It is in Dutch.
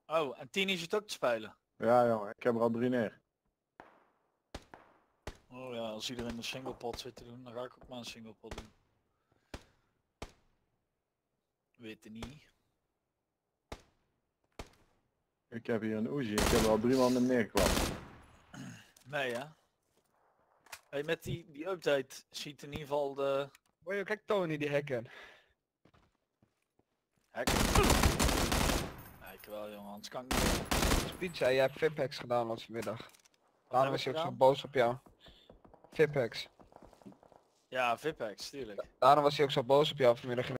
Oh, en Tini zit ook te spelen. Ja jongen, ik heb er al 3 neer. Oh ja, als iedereen een singlepot zit te doen, dan ga ik ook maar een singlepot doen. Weet het niet. Ik heb hier een Uzi, ik heb er al 3 man met neergeklapt. Nee hè. Hey, met die update ziet in ieder geval de Hoor je, kijk Tony die hacken. hack. Nee, ik wel jongen, anders kan ik niet. Speed zei, jij hebt VIP-hacks gedaan wat vanmiddag. Daarom heb was ik hij ook zo gedaan? boos op jou. VIP-hacks. Ja, VIPEX, tuurlijk. Daarom was hij ook zo boos op jou vanmiddag.